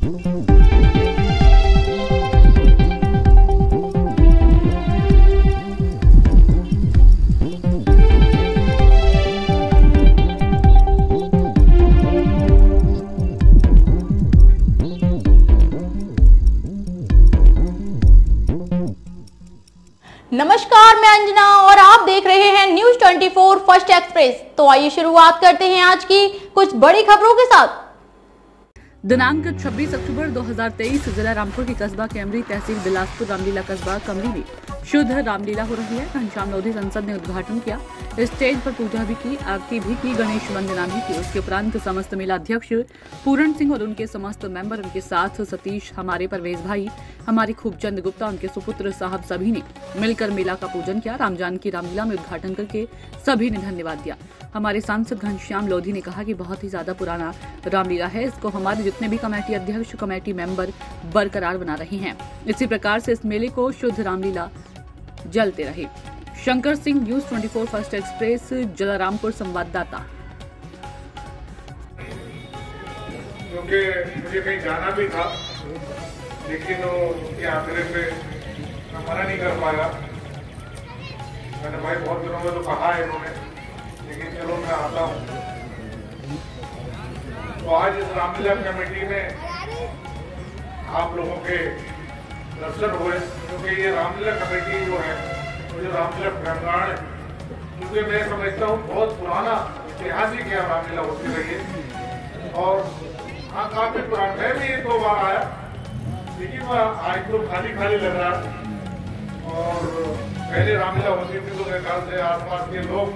नमस्कार, मैं अंजना और आप देख रहे हैं न्यूज 24 फर्स्ट एक्सप्रेस। तो आइए शुरुआत करते हैं आज की कुछ बड़ी खबरों के साथ। दिनांक 26 अक्टूबर 2023 जिला रामपुर की कस्बा कैमरी तहसील बिलासपुर रामलीला कस्बा कमरी में शुद्ध रामलीला हो रही है। घनश्याम लोधी सांसद ने उद्घाटन किया, स्टेज पर पूजा भी की, आरती भी की, गणेश वंदना भी की। उसके उपरांत समस्त मेला अध्यक्ष पूरण सिंह और उनके समस्त मेंबर, उनके साथ सतीश, हमारे परवेज भाई, हमारी खूबचंद गुप्ता, उनके सुपुत्र साहब सभी ने मिलकर मेला का पूजन किया। रामजानकी रामलीला में उद्घाटन करके सभी ने धन्यवाद दिया। हमारे सांसद घनश्याम लोधी ने कहा कि बहुत ही ज्यादा पुराना रामलीला है, इसको हमारे जितने भी कमेटी अध्यक्ष, कमेटी मेंबर बरकरार बना रहे हैं। इसी प्रकार से इस मेले को शुद्ध रामलीला जलते रहे। Shankar Singh, news 24 first express, Jalarampur संवाददाता। क्योंकि मुझे कहीं जाना भी था, लेकिन वो उनके आग्रह पे मैं मना नहीं कर पाया। मैंने भाई बहुत दिनों में तो कहा है इन्होंने, लेकिन चलो मैं आता हूँ। तो आज इस रामलीला कमेटी में आप लोगों के दर्शन हुए, क्योंकि ये रामलीला कमेटी जो है, जो रामलीला प्रांगण है, क्योंकि मैं समझता हूँ बहुत पुराना ऐतिहासिक है रामलीला होती रही है। और हाँ, काफी पुराना, मैं भी 1-2 बार आया, लेकिन वह आज तो खाली खाली लग रहा है। और पहले रामलीला होती थी तो मेरे ख्याल से आसपास के लोग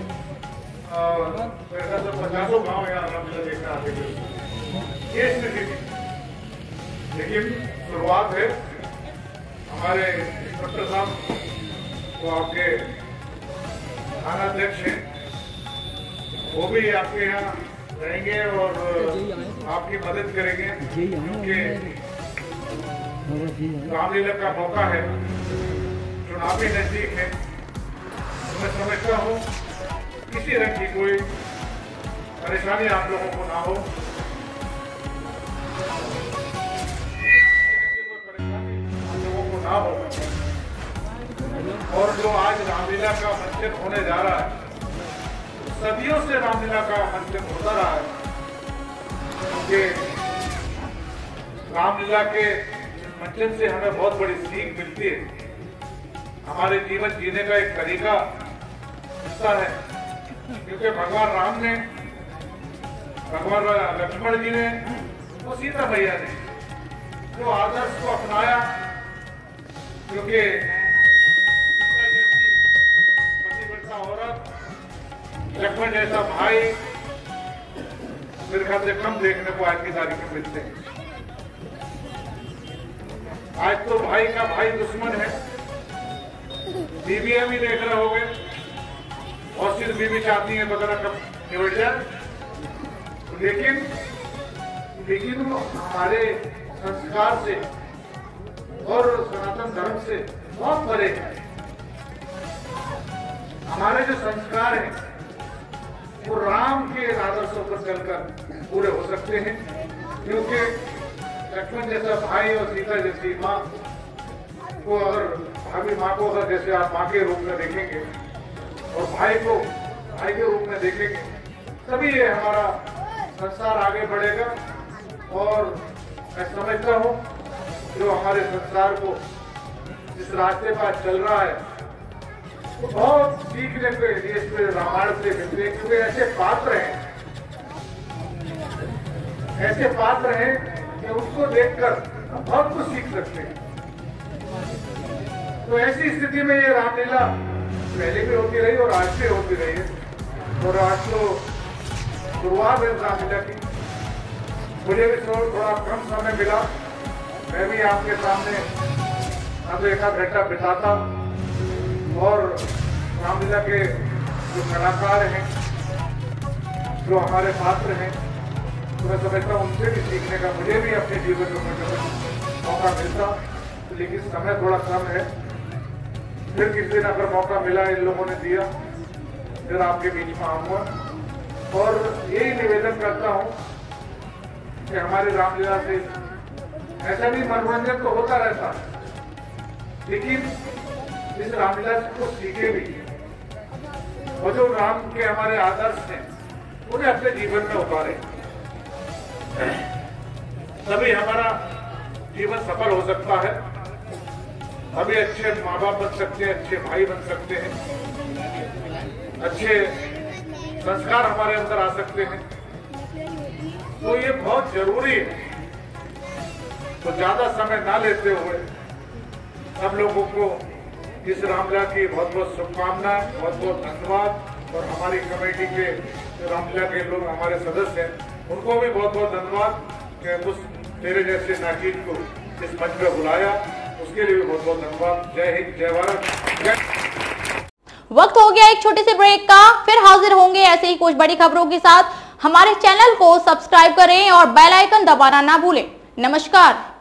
50 गाँव यहाँ रामलीला देखने आते थे, ये स्थिति थी। लेकिन शुरुआत है, हमारे इंस्पेक्टर साहब वो आपके थाना अध्यक्ष हैं, वो भी आपके यहाँ रहेंगे और आपकी मदद करेंगे, क्योंकि रामलीला का मौका है, चुनाव भी नजदीक है। तो मैं समझता हूँ किसी रंग की कोई परेशानी आप लोगों को ना हो, और जो आज रामलीला का मंचन होने जा रहा है, सदियों से रामलीला का मंचन होता रहा है, क्योंकि रामलीला के मंचन से हमें बहुत बड़ी सीख मिलती है। हमारे जीवन जीने का एक तरीका हिस्सा है, क्योंकि भगवान राम ने, भगवान लक्ष्मण जी ने और सीता मैया ने जो आदर्श को अपनाया, क्योंकि पतिव्रता औरत, लक्ष्मण जैसा भाई मेरे ख्याल से कम देखने को आज की तारीख में मिलते हैं। आज तो भाई का भाई दुश्मन है। बीवियां भी देख रहे होंगे, और सिर्फ बीवी चाहती है वगैरह कब निबट जाए, लेकिन वो हमारे संस्कार से और सनातन धर्म से बहुत परे है। हमारे जो संस्कार हैं वो राम के आदर्शों पर चलकर पूरे हो सकते हैं, क्योंकि लक्ष्मण जैसा भाई और सीता जैसी माँ को, अगर भाभी माँ को अगर जैसे आप माँ के रूप में देखेंगे और भाई को भाई के रूप में देखेंगे, तभी ये हमारा संसार आगे बढ़ेगा। और मैं समझता हूँ जो हमारे संसार को जिस रास्ते पर चल रहा है, वो बहुत सीखने के लिए रामायण से मिलते हैं, क्योंकि ऐसे पात्र हैं कि उसको देखकर बहुत कुछ सीख सकते हैं। तो ऐसी स्थिति में ये रामलीला पहले भी होती रही और आज भी होती रही है। और आज तो शुरुआत है रामलीला की। मुझे भी थोड़ा कम समय मिला, मैं भी आपके सामने अब 1 आध घंटा बिताता, और रामलीला के जो कलाकार हैं, जो हमारे पात्र हैं, तो मैं समझता हूँ उनसे भी सीखने का मुझे भी अपने जीवन में मौका मिलता, लेकिन समय थोड़ा कम है। फिर किसी दिन अगर मौका मिला, इन लोगों ने दिया, फिर आपके बीच में आऊंगा। और यही निवेदन करता हूँ कि हमारी रामलीला से ऐसा भी मनोरंजन तो होता रहता है, लेकिन इस रामलीला को सीखे भी और जो राम के हमारे आदर्श हैं उन्हें अपने जीवन में उतारे, तभी हमारा जीवन सफल हो सकता है। अभी अच्छे माँ बाप बन सकते हैं, अच्छे भाई बन सकते हैं, अच्छे संस्कार हमारे अंदर आ सकते हैं। तो ये बहुत जरूरी है। तो ज्यादा समय ना लेते हुए सब लोगों को इस रामलीला की बहुत बहुत शुभकामनाएं, बहुत बहुत धन्यवाद। और हमारी कमेटी के जो रामलीला के लोग हमारे सदस्य हैं उनको भी बहुत बहुत धन्यवाद कि उस तेरे जैसे नाकीद को इस मंच पर बुलाया, उसके लिए भी बहुत बहुत धन्यवाद। जय हिंद, जय भारत, जय। वक्त हो गया एक छोटे से ब्रेक का, फिर हाजिर होंगे ऐसे ही कुछ बड़ी खबरों के साथ। हमारे चैनल को सब्सक्राइब करें और बेल आइकन दबाना ना भूलें। नमस्कार।